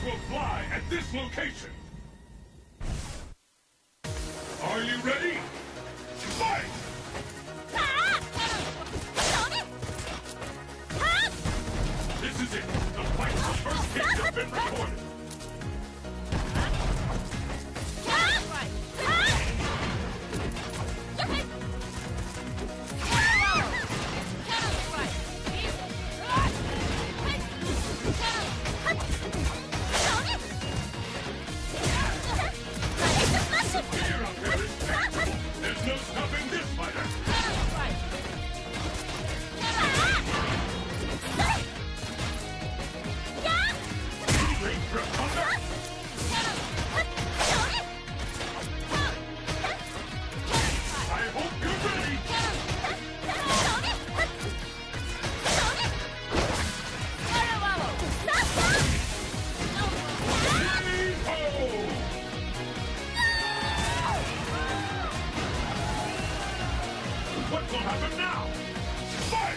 will fly at this location. Are you ready? Fight! This is it. The fight for first hit has been recorded. There's no stopping this fighter. Wait for a comeback. I hope you're ready. What will happen now? Fight!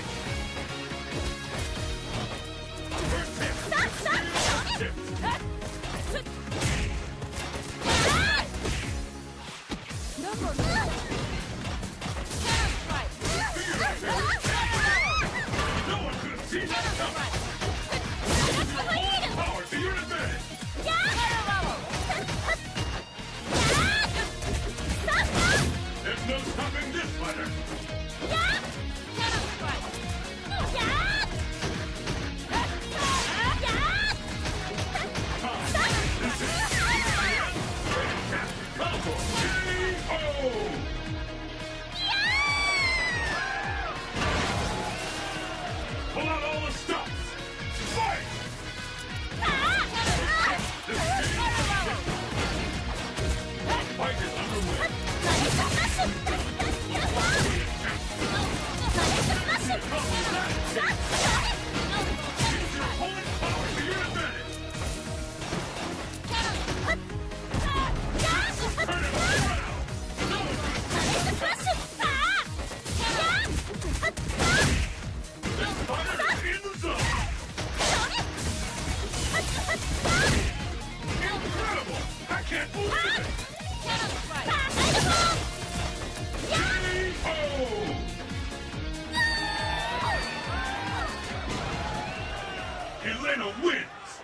First hit! First hit! No one could have seen that coming! Full power to your advantage! There's no stopping this fighter! Pull out all the stops! Fight! Fight is underway! Use your opponent's power to your advantage! Turn it around! No one this fighter is in the zone! Incredible! I can't believe it! K.O. Elena wins!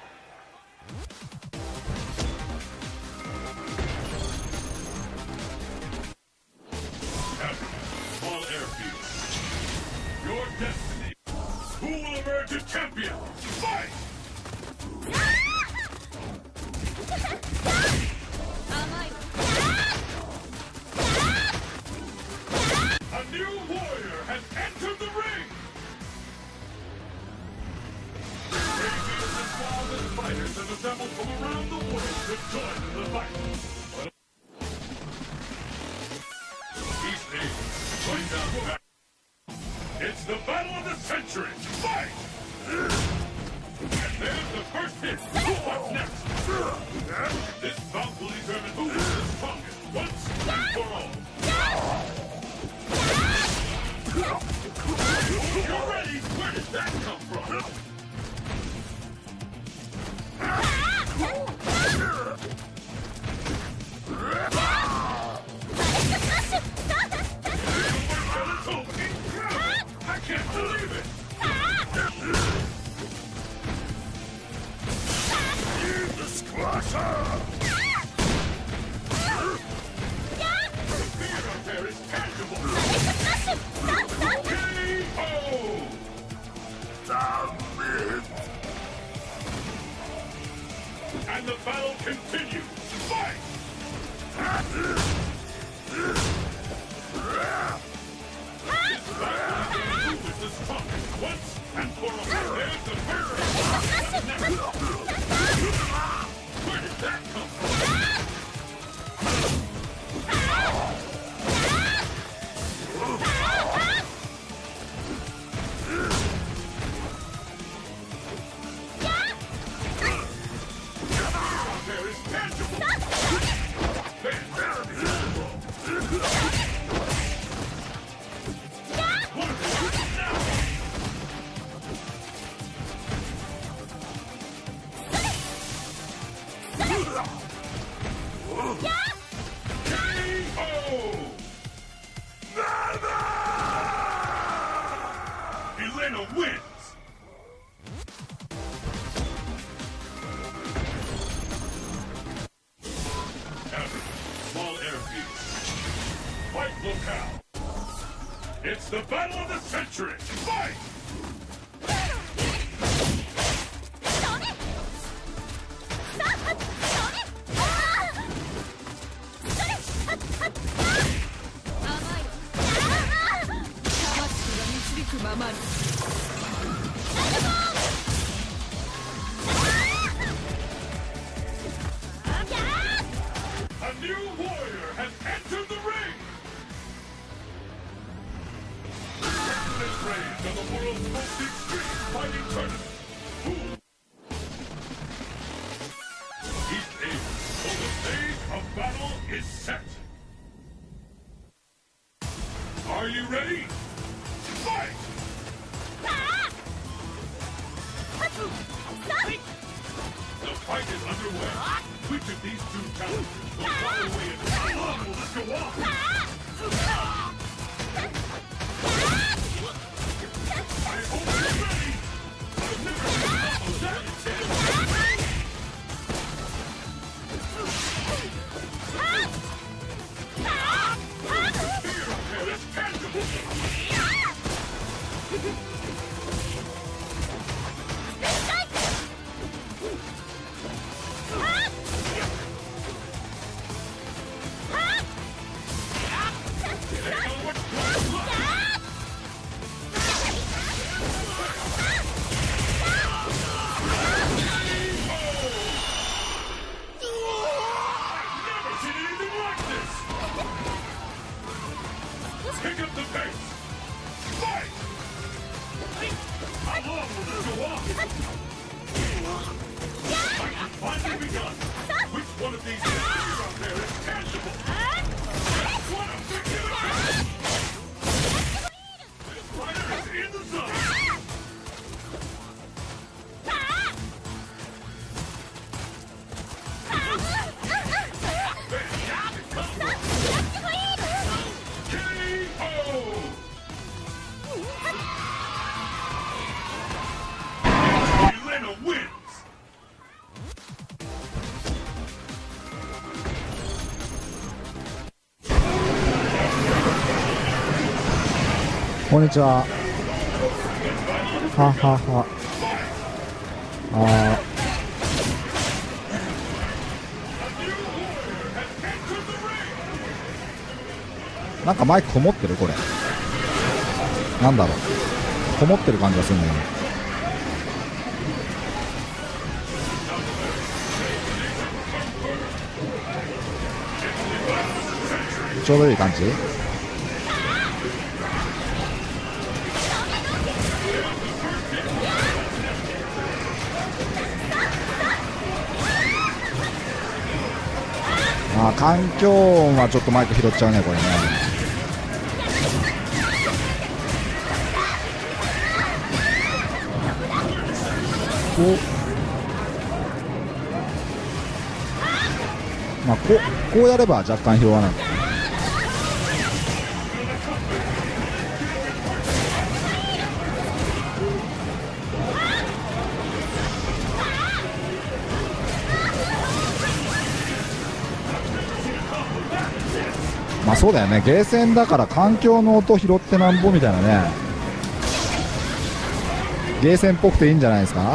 All airfield. Your destiny. Who will emerge a champion? Fight! A new warrior has entered the ring! Bravest and wildest fighters have assembled from around the world to join in the fight. Each nation, join down for battle. It's the battle of the century! Fight! And there's the first hit! What's next? This bout will determine who is the strongest once and for all. You're ready! Where did that come from? I can't believe it! The squasher! The fear out there is tangible! K.O. And the battle continues! Fight! This battle is who is the strongest once and for all. There's the first hit! What's next? Where did that come from? There is tangible! Elena wins! Average, small airfield. Fight locale. It's the battle of the century! Fight! A new warrior has entered the ring! Excellent praise of the world's most extreme fighting tournament. Each age, so the stage of battle is set. Are you ready? Fight! The fight is underway. Which of these two talents will fly away and how long will this go on? I hope you're ready! I've never seen a combo that intense! Fear up there is tangible! Pick up the pace! Fight! How long will this go on? Fight has finally begun! Which one of these fear out there is tangible? What a victory! This fighter is in the zone! Elena wins! こんにちは。ははは。なんかマイクこもってるこれ。なんだろう。こもってる感じがするんだけど。ちょうどいい感じ。環境音はちょっとマイク拾っちゃうねこれね。こうやれば若干拾わない。そうだよね、ゲーセンだから環境の音拾ってなんぼみたいなね。ゲーセンっぽくていいんじゃないですか。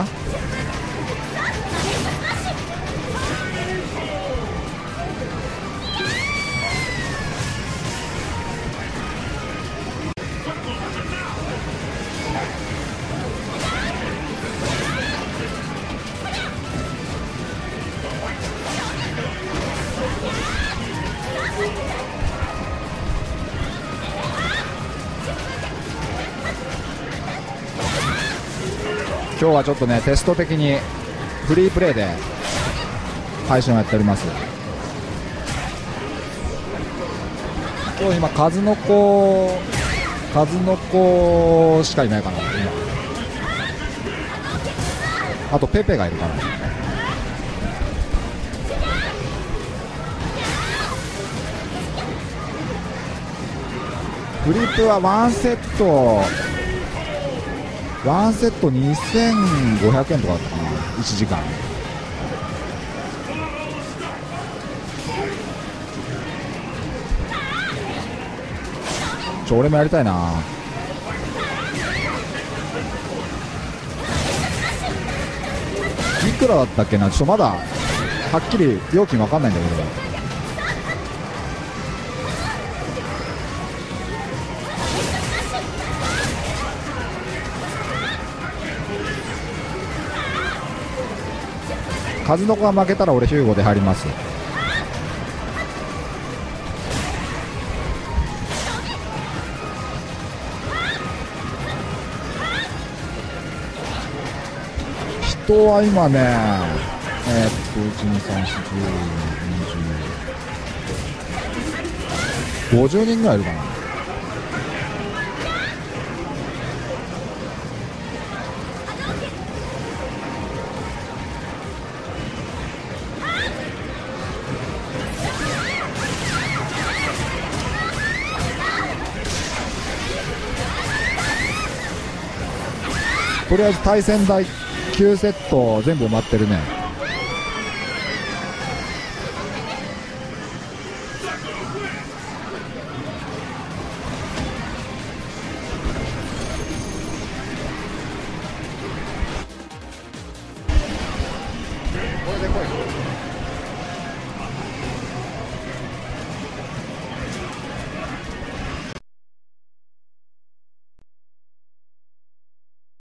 今日はちょっとねテスト的にフリープレイで配信をやっております。今日今数の子しかいないかな今。あとペペがいるから。 フリップはワンセット2500円とかだったかな、1時間。俺もやりたいな。いくらだったっけな、ちょっとまだはっきり料金わかんないんだけど。数の子が負けたら俺ヒューゴで入ります。人は今ね、1、2、3、4、5、10、50人ぐらいいるかな。とりあえず対戦台9セット全部埋まってるね。これで来い。